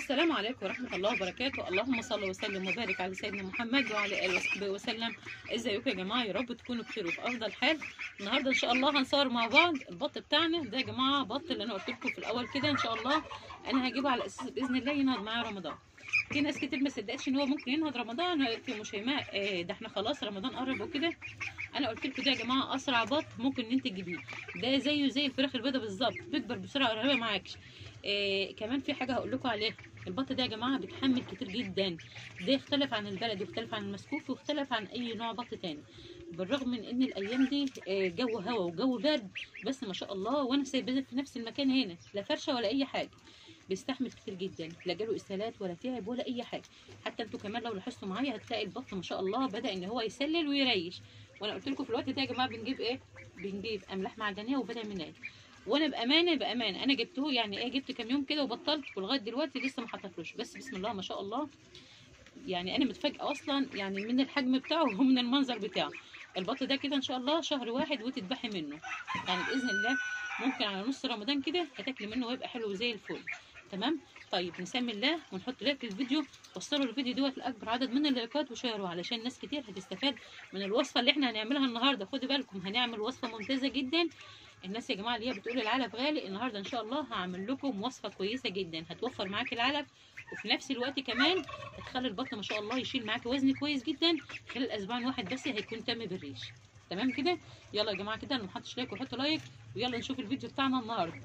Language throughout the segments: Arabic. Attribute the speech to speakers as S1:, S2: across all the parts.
S1: السلام عليكم ورحمة الله وبركاته. اللهم صل وسلم وبارك على سيدنا محمد وعلى آله وصحبه وسلم. ازيكم يا جماعة؟ يا رب تكونوا بخير وفي أفضل حال. النهاردة إن شاء الله هنصور مع بعض البط بتاعنا ده يا جماعة. بط اللي أنا قلت لكم في الأول كده إن شاء الله أنا هجيبه على أساس بإذن الله ينهض معايا رمضان. في ناس كتير ما صدقتش إن هو ممكن ينهض رمضان. قالت لي شيماء ده إحنا خلاص رمضان قرب وكده. أنا قلت لكم ده يا جماعة أسرع بط ممكن إن أنت تجيبيه. ده زيه زي الفراخ البيضاء بالظبط، بيكبر بسرعة قريبة معاكش. كمان في حاجة هقول لكم عليها. البط ده يا جماعه بيتحمل كتير جدا. ده يختلف عن البلدي ويختلف عن المسكوف ويختلف عن اي نوع بط تاني. بالرغم من ان الايام دي جو هوا وجو برد، بس ما شاء الله وانا سايباه في نفس المكان هنا، لا فرشه ولا اي حاجه. بيستحمل كتير جدا، لا جاله اسهالات ولا تعب ولا اي حاجه. حتى انتوا كمان لو لاحظتوا معايا هتلاقي البط ما شاء الله بدا ان هو يسلل ويريش. وانا قلت لكم في الوقت ده يا جماعه بنجيب ايه؟ بنجيب املاح معدنيه وفيتامينات. وانا بامانه انا جبته يعني ايه، جبت كام يوم كده وبطلت، ولغايه دلوقتي لسه ما حطيتلوش. بس بسم الله ما شاء الله، يعني انا متفاجئه اصلا يعني من الحجم بتاعه ومن المنظر بتاعه. البط ده كده ان شاء الله شهر واحد وتذبحي منه، يعني باذن الله ممكن على نص رمضان كده هتاكلي منه ويبقى حلو زي الفل. تمام. طيب نسمي الله ونحط لايك للفيديو، وصلوا الفيديو دوت لاكبر عدد من اللايكات وشيروا علشان ناس كتير هتستفاد من الوصفه اللي احنا هنعملها النهارده. خدوا بالكم هنعمل وصفه ممتازه جدا. الناس يا جماعه اللي هي بتقول العلف غالي، النهارده ان شاء الله هعمل لكم وصفه كويسه جدا هتوفر معاكي العلف، وفي نفس الوقت كمان هتخلي البط ما شاء الله يشيل معاكي وزن كويس جدا خلال اسبوع واحد بس هيكون تم بالريش. تمام كده. يلا يا جماعه كده اللي ما حطش لايك وحط لايك، ويلا نشوف الفيديو بتاعنا النهارده.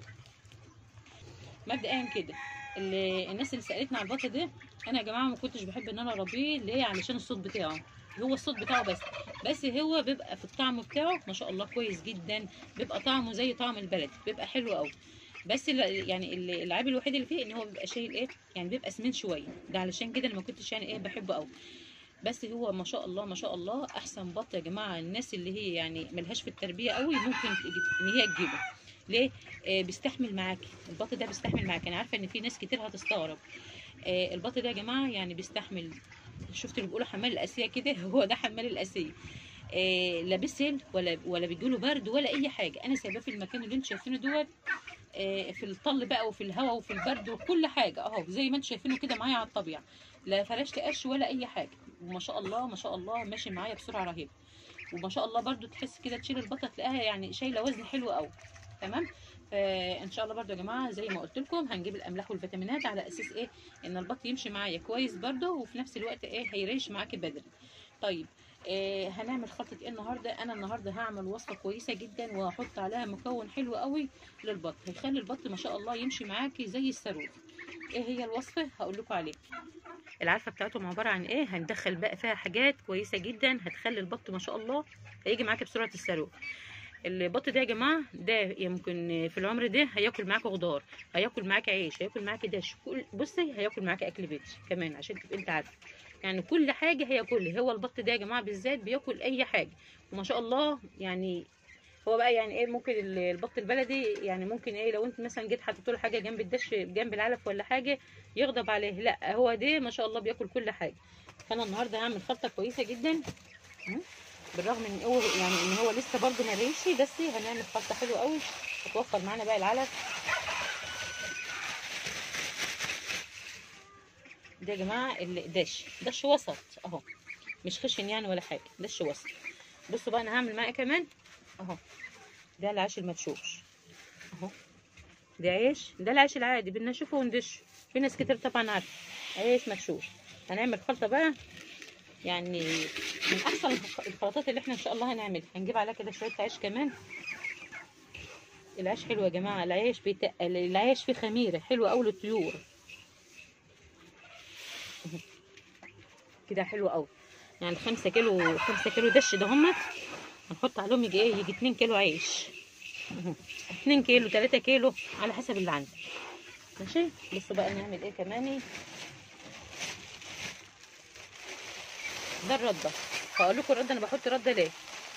S1: مبدئيا كده الناس اللي سالتني على البط ده، انا يا جماعه ما كنتش بحب ان انا اربيه. ليه؟ علشان الصوت بتاعه، هو الصوت بتاعه بس هو بيبقى في الطعم بتاعه ما شاء الله كويس جدا، بيبقى طعمه زي طعم البلد، بيبقى حلو قوي. بس يعني العيب الوحيد اللي فيه ان هو بيبقى شايل ايه، يعني بيبقى سمين شويه، ده علشان كده انا ما كنتش يعني ايه بحبه قوي. بس هو ما شاء الله ما شاء الله احسن بط يا جماعه. الناس اللي هي يعني ملهاش في التربيه قوي ممكن ان هي تجيبه. ليه؟ بيستحمل معاكي البط ده، بيستحمل معاكي. انا عارفه ان في ناس كتير هتستغرب. البط ده يا جماعه يعني بيستحمل. شفت اللي بيقولوا حمال الاسيه كده؟ هو ده حمال الاسيه. لا بيسهل ولا بيجيله برد ولا اي حاجه. انا سايباه في المكان اللي انتم شايفينه دوت، في الطل بقى وفي الهواء وفي البرد وكل حاجه اهو زي ما انتم شايفينه كده معايا على الطبيعه. لا فرشت قش ولا اي حاجه، وما شاء الله ما شاء الله ماشي معايا بسرعه رهيبه. وما شاء الله برده تحس كده تشيل البطه تلاقيها يعني شايله وزن حلو قوي. تمام. فان شاء الله برده يا جماعه زي ما قلت لكم هنجيب الاملاح والفيتامينات على اساس ايه، ان البط يمشي معايا كويس برده، وفي نفس الوقت ايه هيريش معاكي بدري. طيب هنعمل خلطه ايه النهارده؟ انا النهارده هعمل وصفه كويسه جدا وهحط عليها مكون حلو قوي للبط، هيخلي البط ما شاء الله يمشي معاكي زي الصاروخ. ايه هي الوصفه؟ هقول لكم عليها. العلفه بتاعتهم عباره عن ايه؟ هندخل بقى فيها حاجات كويسه جدا هتخلي البط ما شاء الله هيجي معاكي بسرعه الصاروخ. البط ده يا جماعه ده يمكن في العمر ده هياكل معاكي خضار، هياكل معاكي عيش، هياكل معاكي دش، بصي هياكل معاكي اكل بيت كمان عشان تبقي انت عارفه. يعني كل حاجه هياكلها. هو البط ده يا جماعه بالذات بياكل اي حاجه وما شاء الله. يعني هو بقى يعني ايه، ممكن البط البلدي يعني ممكن ايه لو انت مثلا جيت حطيت له حاجه جنب الدش جنب العلف ولا حاجه يغضب عليه. لا هو ده ما شاء الله بياكل كل حاجه. فانا النهارده هعمل خلطه كويسه جدا، بالرغم من هو يعني ان هو لسه برده ما ريشي، بس هنعمل خلطه حلوه قوي هتوفر معانا بقى العلف. ده يا جماعه دش وسط اهو، مش خشن يعني ولا حاجه، دش وسط. بصوا بقى انا هعمل معاه كمان اهو. ده العيش المدشوش اهو، ده عيش، ده العيش العادي بنشوفه وندشه. في ناس كتير طبعا عارفه عيش مدشوش. هنعمل خلطه بقى يعني من احسن الخلطات اللي احنا ان شاء الله هنعملها. هنجيب عليها كده شويه عيش كمان. العيش حلو يا جماعه، العيش بيتقل، العيش فيه خميره حلوه قوي للطيور كده حلو قوي. يعني 5 كيلو دش ده همت هنحط عليهم يجي 2 كيلو عيش، 2 كيلو 3 كيلو على حسب اللي عندك. ماشي. بصوا بقى نعمل ايه كمان. ده الرده. هقول لكم الرده انا بحط رده ليه،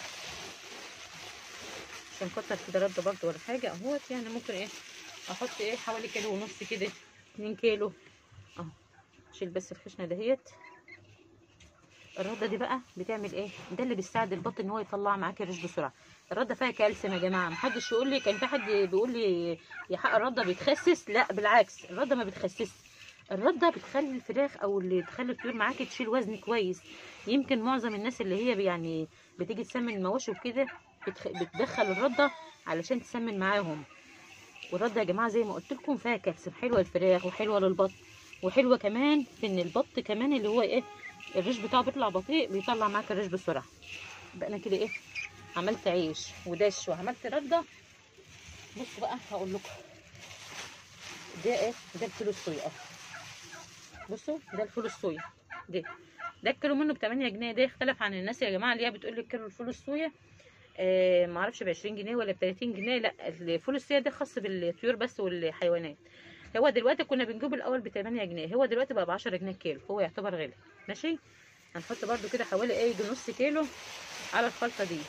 S1: مش هنكتر كده رده برده ولا حاجه اهوت. يعني ممكن ايه احط ايه حوالي كيلو ونص كده، 2 كيلو اهو. شيل بس الخشنه دهيت. الرده دي بقى بتعمل ايه؟ ده اللي بيساعد البط ان هو يطلع معاكي الريش بسرعه. الرده فيها كالسيوم يا جماعه. محدش يقول لي، كان في حد بيقول لي يا حق الرده بيتخسس، لا بالعكس الرده ما بتخسسش. الرده بتخلي الفراخ او اللي تخلي الطيور معاكي تشيل وزن كويس. يمكن معظم الناس اللي هي يعني بتيجي تسمن المواشي وكده بتدخل الرده علشان تسمن معاهم. والرده يا جماعه زي ما قلت لكم فيها كالسيوم، حلوه للفراخ وحلوه للبط، وحلوه كمان في ان البط كمان اللي هو ايه الريش بتاعه بيطلع بطيء، بيطلع معاك الريش بسرعه. يبقى انا كده ايه عملت عيش ودش وعملت رده. بصوا بقى هقول لكم ده ايه، ده الفول الصويا اهو. بصوا ده الفول الصويا ده الكيلو منه ب 8 جنيه. ده يختلف عن الناس يا جماعه اللي هي بتقول لك كيلو الفول الصويا معرفش ب 20 جنيه ولا ب 30 جنيه. لا، الفول الصويا ده خاص بالطيور بس والحيوانات. هو دلوقتي كنا بنجيبه الاول ب 8 جنيه، هو دلوقتي بقى ب 10 جنيه الكيلو، هو يعتبر غالي. ماشي. هنحط برده كده حوالي ايه يجي نص كيلو على الخلطه دي.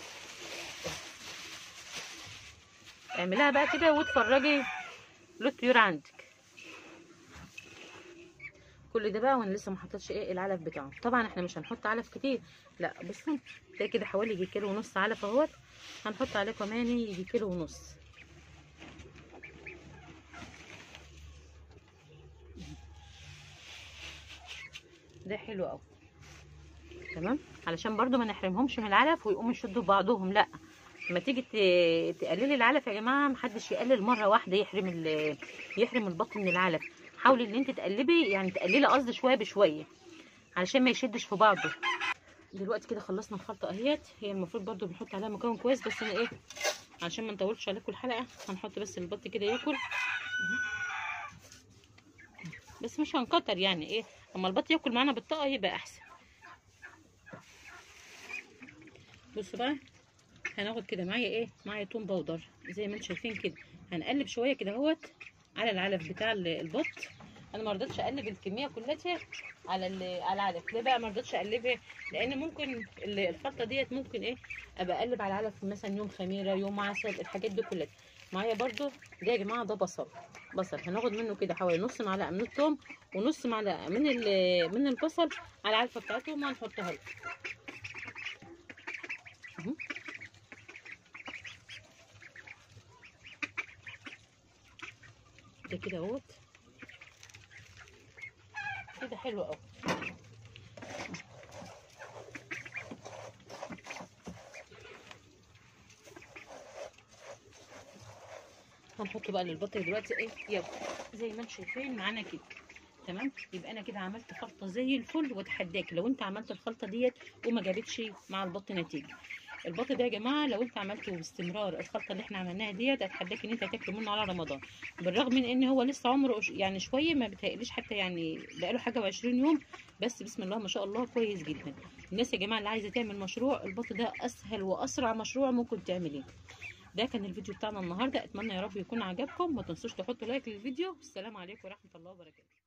S1: اعمليها بقى كده واتفرجي للطيور عندك. كل ده بقى وانا لسه ما حطيتش ايه العلف بتاعه. طبعا احنا مش هنحط علف كتير، لا بصوا ده كده حوالي يجي كيلو ونص علف اهوت. هنحط عليه كمان يجي كيلو ونص. ده حلو قوي تمام، علشان برضو ما نحرمهمش من العلف ويقوموا يشدوا بعضهم. لا، لما تيجي تقللي العلف يا جماعه محدش يقلل مره واحده يحرم البط من العلف. حاولي ان انت تقلبي، يعني تقللي قصدي شويه بشويه علشان ما يشدش في بعضه. دلوقتي كده خلصنا الخلطه اهيت. هي المفروض برضو بنحط عليها مكون كويس، بس انا ايه عشان ما نطولش عليكم الحلقه هنحط بس البط كده ياكل بس، مش هنكتر يعني ايه، اما البط ياكل معانا بالطاقه يبقى احسن. بصوا بقى هناخد كده معايا توم باودر زي ما انتم شايفين كده. هنقلب شويه كده اهوت على العلف بتاع البط. انا ما رضيتش اقلب الكميه كلها على العلف. ليه بقى ما رضيتش اقلبها؟ لان ممكن الخلطه ديت ممكن ايه ابقى اقلب على العلف مثلا يوم خميره يوم عسل الحاجات دي كلها. معايا برده ده يا جماعه ده بصل هناخد منه كده حوالي نص معلقه من الثوم ونص معلقه من البصل على العلفه بتاعتهم وهنحطها له اهو ده كده اهوت كده حلو قوي. هنحط بقى للبط دلوقتي ايه يلا زي ما انتم شايفين معانا كده تمام. يبقى انا كده عملت خلطه زي الفل، واتحداك لو انت عملت الخلطه ديت وما جابتش مع البط نتيجه. البط ده يا جماعه لو انت عملته باستمرار الخلطه اللي احنا عملناها ديت اتحداك ان انت تاكله منه على رمضان. بالرغم من ان هو لسه عمره يعني شويه، ما بتهيأليش حتى يعني بقاله حاجه و20 يوم، بس بسم الله ما شاء الله كويس جدا. الناس يا جماعه اللي عايزه تعمل مشروع البط ده اسهل واسرع مشروع ممكن تعمليه. ده كان الفيديو بتاعنا النهارده، اتمنى يا رب يكون عجبكم. ما تنسوش تحطوا لايك للفيديو. السلام عليكم ورحمه الله وبركاته.